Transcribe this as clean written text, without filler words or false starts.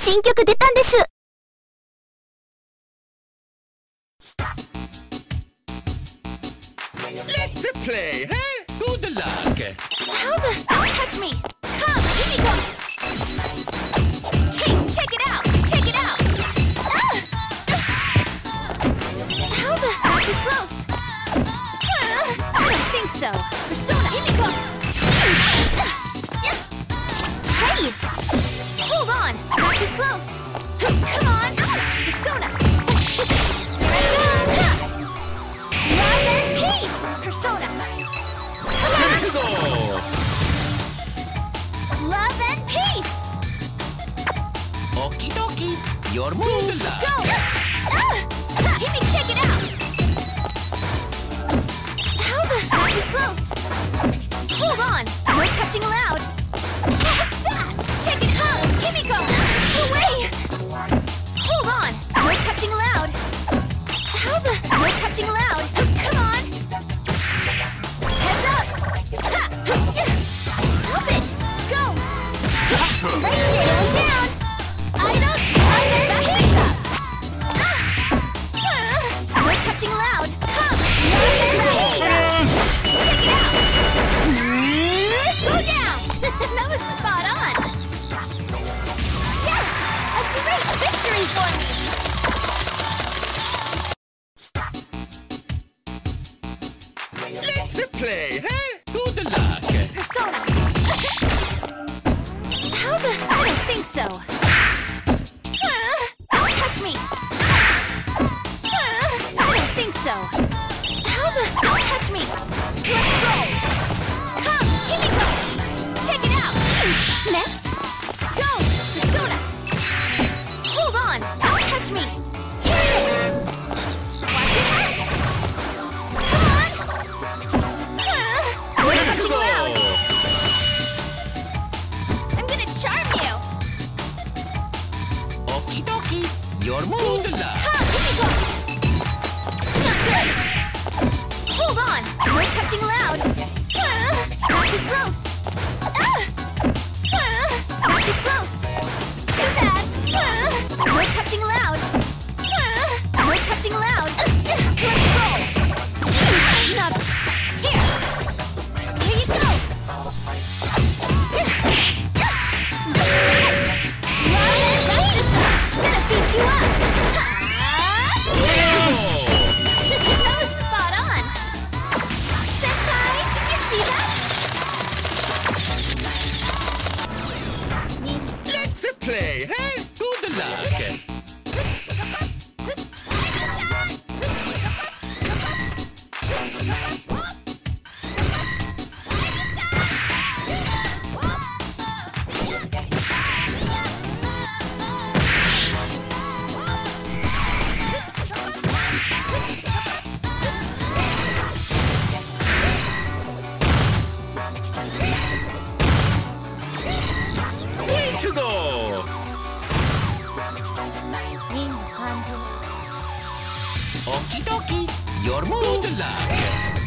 新曲出たんです。 Let's play, huh? Good luck. How the? Don't touch me. Come, here we go. Check it out. Check it out. How the? Not too close. I don't think so. Persona, here we go. Hey, hold on. Not too close. Come on. Persona. Love and peace. Persona. Come on. Love and peace. Okie dokie. Your move. Go. Let me check it out. How the? Not too close. Hold on. No touching allowed. What's that? Check it out. Here we go. Away. Hold on. No touching allowed. How the? No touching allowed. Come on. Heads up. Stop it. Go. Right there. Down. Idol. Heads up. No touching allowed. Come. Check it out. Go down. That was spot on. Yes. A great victory for me. Let's play, huh? Good luck. Persona. How the? I don't think so. Don't touch me. I don't think so. How the? Don't touch me. Let's go. Come, here we go. Check it out. Next. Go, Persona. Hold on. Don't touch me. Here it is. Watch it out. Come on. We're touching allowed. I'm gonna charm you. Okie dokie. Your move. Come, here we go. Not good. Hold on. No touching allowed. Not too close. Not too close. Too bad. No touching allowed. No touching allowed. Let's go. Jeez, not here. Here you go. Light this up. Gonna beat you up. That was spot on. Senpai, did you see that? Let's play, huh? Good luck. Way to go. Okie dokie. Your move. Good luck.